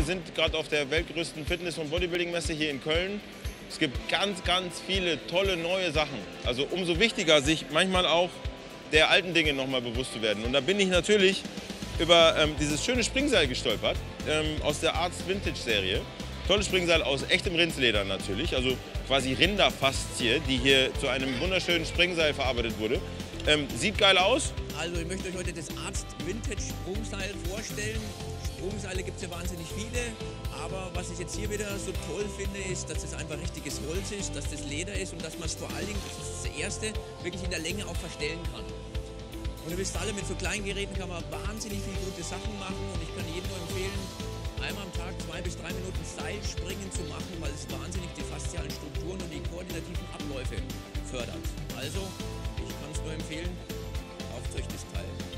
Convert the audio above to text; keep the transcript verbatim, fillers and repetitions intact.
sind gerade auf der weltgrößten Fitness- und Bodybuilding-Messe hier in Köln. Es gibt ganz, ganz viele tolle neue Sachen. Also umso wichtiger, sich manchmal auch der alten Dinge noch mal bewusst zu werden. Und da bin ich natürlich über ähm, dieses schöne Springseil gestolpert, ähm, aus der Arzt Vintage Serie. Tolles Springseil aus echtem Rindsleder natürlich, also quasi Rinderfaszie, die hier zu einem wunderschönen Springseil verarbeitet wurde. Ähm, sieht geil aus. Also ich möchte euch heute das Arzt Vintage Sprungseil vorstellen. Sprungseile gibt es ja wahnsinnig viele, aber was ich jetzt hier wieder so toll finde, ist, dass es einfach richtiges Holz ist, dass das Leder ist und dass man es vor allen Dingen, das ist das Erste, wirklich in der Länge auch verstellen kann. Und ihr wisst alle, mit so kleinen Geräten kann man wahnsinnig viele gute Sachen machen und ich kann jedem nur empfehlen, einmal am Tag zwei bis drei Minuten Seilspringen zu machen, weil es wahnsinnig die faszialen Strukturen und die koordinativen Abläufe fördert. Also, ich kann es nur empfehlen, kauft euch das Teil.